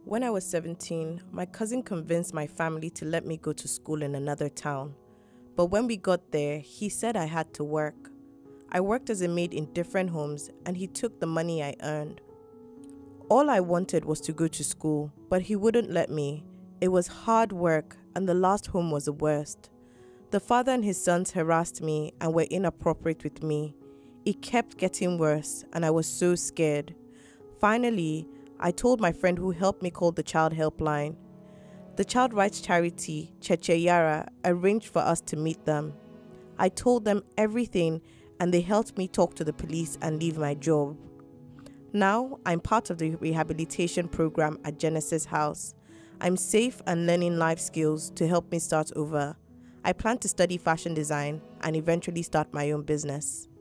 When I was 17, my cousin convinced my family to let me go to school in another town. But when we got there, he said I had to work. I worked as a maid in different homes and he took the money I earned. All I wanted was to go to school, but he wouldn't let me. It was hard work and the last home was the worst. The father and his sons harassed me and were inappropriate with me. It kept getting worse and I was so scared. Finally, I told my friend who helped me call the child helpline. The child rights charity, Cheche Yara, arranged for us to meet them. I told them everything and they helped me talk to the police and leave my job. Now, I'm part of the rehabilitation program at Genesis House. I'm safe and learning life skills to help me start over. I plan to study fashion design and eventually start my own business.